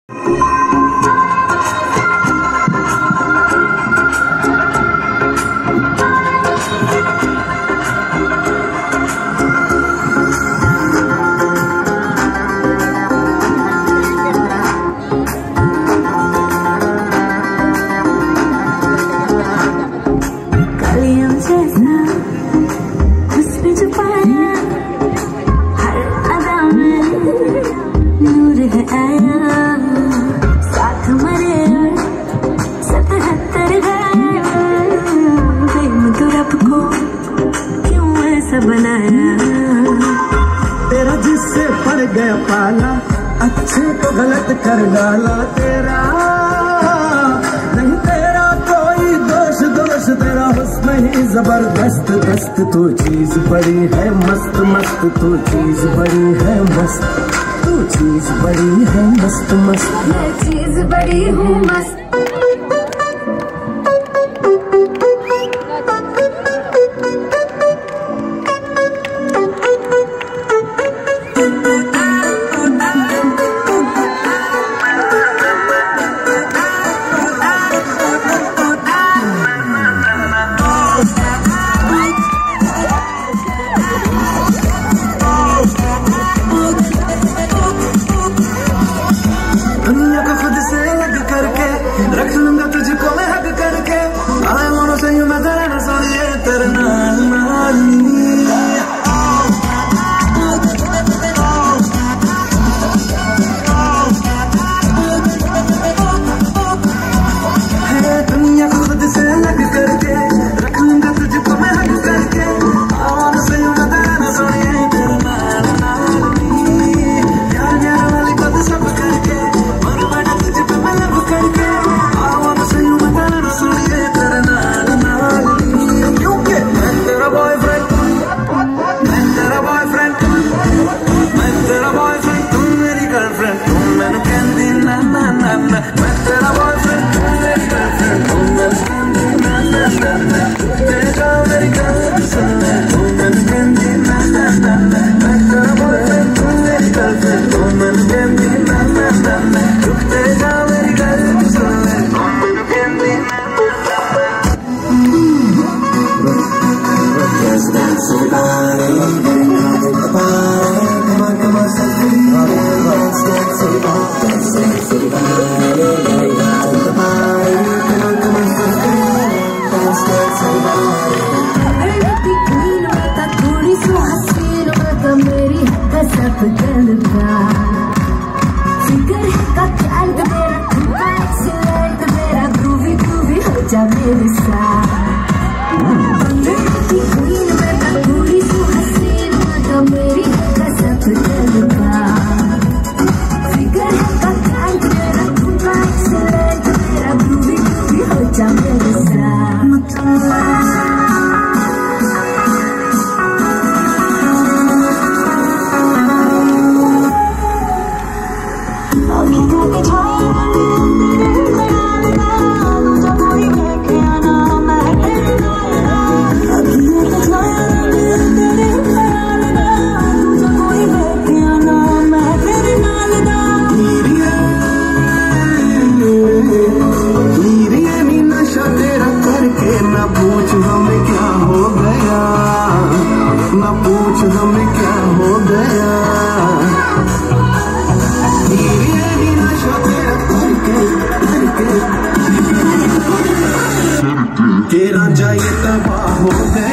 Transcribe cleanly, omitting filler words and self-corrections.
तेरा जिससे पड़ गया पाला, अच्छे को गलत कर डाला तेरा। नहीं तेरा कोई दोष, दोष तेरा हुस्न ही जबरदस्त दस्त। तू चीज बड़ी है मस्त मस्त, तू चीज बड़ी है मस्त, तू चीज बड़ी है मस्त मस्त। मैं चीज बड़ी हूँ मस्त। दुनिया को खुद से अलग करके रख लूंगा तुझको मैं हक करके। I wanna say you मैं तेरा ना सोनिए तेरे नाल नाल। दुनिया को खुद से अलग करके रख लूंगा तुझको मैं हक करके। I wanna say you मैं तेरा ना सोनिए तेरे नाल नाल। यार यार वाली बात सब करके मेरे साथ पूरी सुहसीन मेरी कसम दिलवा। फिकर का ख्याल तेरा खूबा एक्सीलेंट मेरा ग्रूवी ग्रूवी हो जा मेरे साथ। तेरा जाए तबाह हो गया।